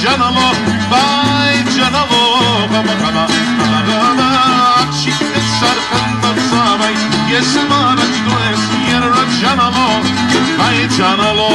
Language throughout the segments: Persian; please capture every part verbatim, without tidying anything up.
جانالو بای جانالو غما غما غما غما چیت سرخند سامای یه سمارت دوست یه را جانالو بای جانالو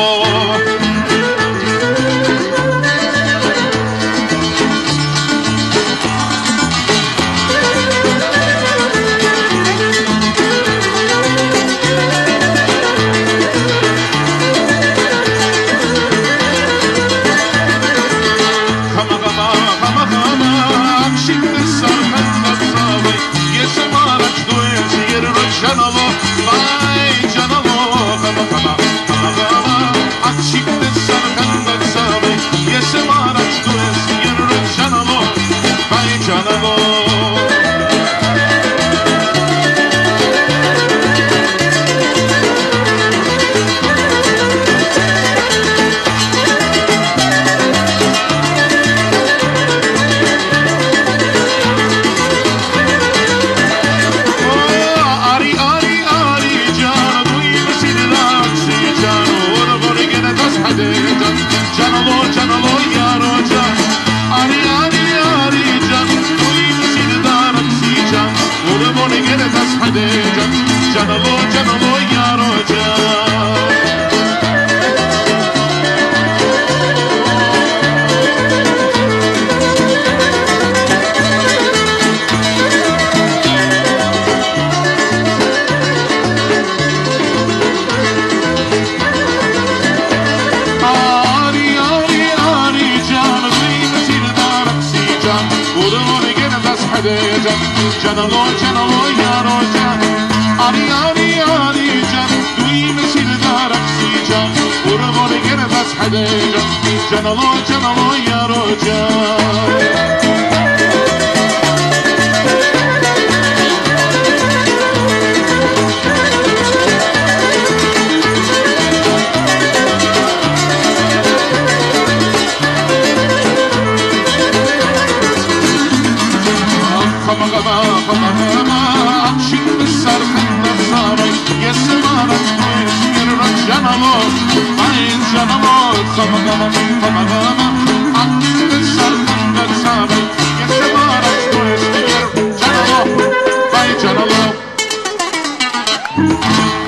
جانالو جانالو یارو جان آری آری آری جان روی مسیر دارم سی جان قربون گرم دست حده جان جانالو جانالو یارو جان آری آری آری جان توی مسیر دارم سی جان قربان گرم از حده جان جانالو جانالو یارو جان خما خما خما خما چین سرخند سامای یه سمارت دوست یه را جانالو بای جانالو خما خما خما خما چین سرخند سامای یه سمارت دوست یه را جانالو بای جانالو